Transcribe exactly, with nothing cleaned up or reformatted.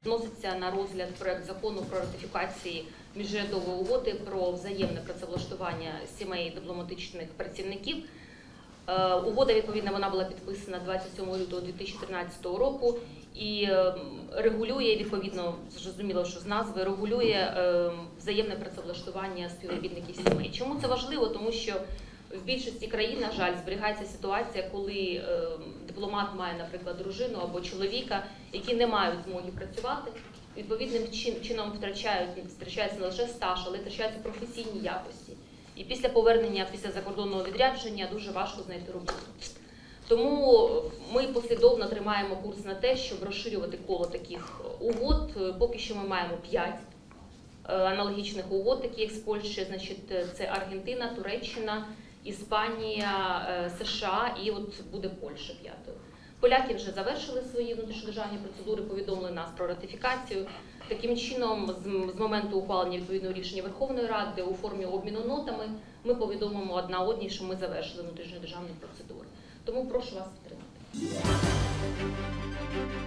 Вноситься на розгляд проект закону про ратифікації міжурядової угоди про взаємне працевлаштування сімей дипломатичних працівників. Угода, відповідно, вона була підписана двадцять сьомого лютого дві тисячі тринадцятого року і регулює, відповідно, зрозуміло, що з назви, регулює взаємне працевлаштування співробітників сімей. Чому це важливо? Тому що в більшості країн, на жаль, зберігається ситуація, коли е, дипломат має, наприклад, дружину або чоловіка, які не мають змоги працювати, відповідним чином втрачають, втрачається не лише стаж, але втрачаються професійні якості. І після повернення, після закордонного відрядження дуже важко знайти роботу. Тому ми послідовно тримаємо курс на те, щоб розширювати коло таких угод. Поки що ми маємо п'ять аналогічних угод, такі як з Польщі, значить, це Аргентина, Туреччина, Іспанія, США і от буде Польща п'ятою. Поляки вже завершили свої внутрішньодержавні процедури, повідомили нас про ратифікацію. Таким чином, з моменту ухвалення відповідного рішення Верховної Ради у формі обміну нотами ми повідомимо одна одній, що ми завершили внутрішньодержавні процедури. Тому прошу вас підтримати.